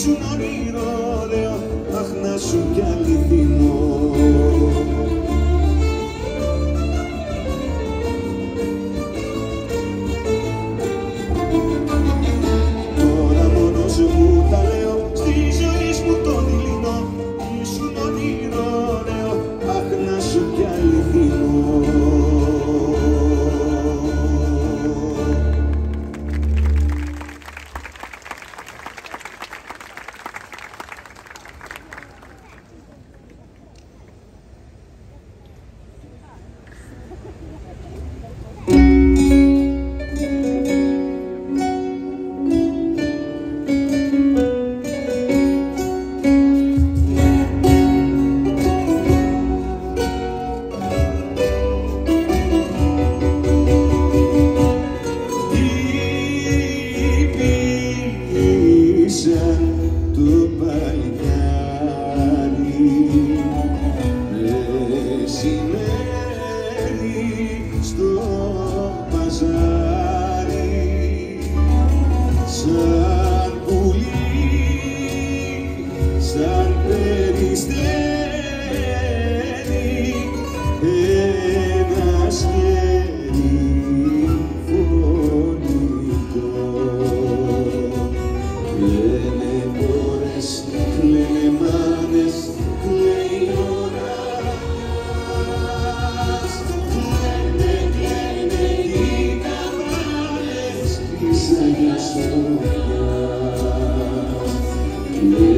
ήσουν όνειρο ωραίο, αχ να σου κι αληθινό. Τώρα μόνος μου τα λέω, στη ζωή μου τον δειλινό, ήσουν όνειρο ωραίο, αχ να σου κι αληθινό. Το παλικάρι μεσημέρι στο παζάρι, σαν πουλί, σαν περιστέρι, ένα σκέρι φωνικό. Κλαίνε κόρες, κλαίνε μάνες, κλαίει ο ουρανός. Κλαίνε, κλαίνε οι καμπάνες της Αγίας Σοφιάς.